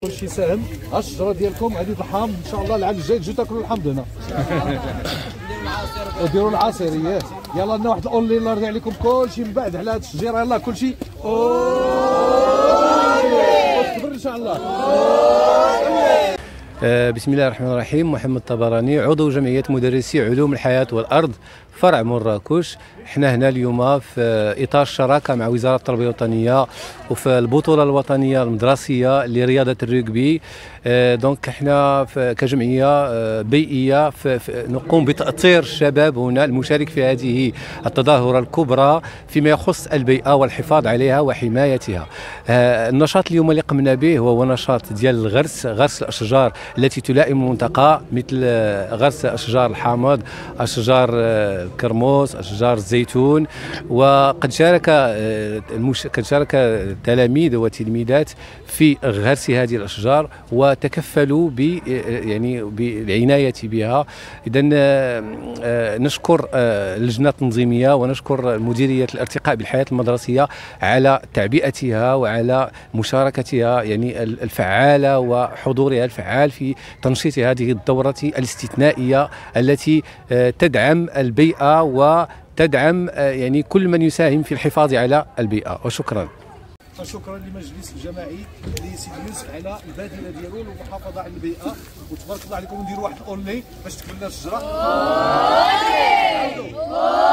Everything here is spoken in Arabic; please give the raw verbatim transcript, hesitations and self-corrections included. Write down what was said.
كلشي ساهم. ها الشجره ديالكم هذه الحام ان شاء الله العام الجاي تجيو تاكلوا الحمض هنا. وديروا العصيريات. يلا لنا واحد الاونلي الله يرضي عليكم كلشي من بعد على هذه الشجره. يلا كلشي تكبر ان شاء الله. بسم الله الرحمن الرحيم. محمد طبراني، عضو جمعية مدرسي علوم الحياة والأرض فرع مراكش. احنا هنا اليوم في إطار الشراكة مع وزارة التربية الوطنية وفي البطولة الوطنية المدرسية لرياضة الرugby. دونك احنا كجمعية بيئية نقوم بتأطير الشباب هنا المشارك في هذه التظاهرة الكبرى فيما يخص البيئة والحفاظ عليها وحمايتها. النشاط اليوم اللي قمنا به هو نشاط ديال الغرس، غرس الأشجار التي تلائم المنطقة، مثل غرس أشجار الحامض، أشجار الكرموس، أشجار الزيتون. وقد شارك المش... قد شارك التلاميذ والتلميذات في غرس هذه الأشجار وتكفلوا ب يعني بالعناية بها. إذا نشكر اللجنة التنظيمية ونشكر مديرية الارتقاء بالحياة المدرسية على تعبئتها وعلى مشاركتها يعني الفعالة وحضورها الفعال في تنشيط هذه الدورة الاستثنائية التي تدعم البيئة وتدعم يعني كل من يساهم في الحفاظ على البيئة. وشكرا. شكرا لمجلس الجماعي لسيدي يوسف على البادله ديالو والمحافظه على البيئه. وتبارك الله عليكم نديروا واحد الاونلي باش تكملنا الشجره.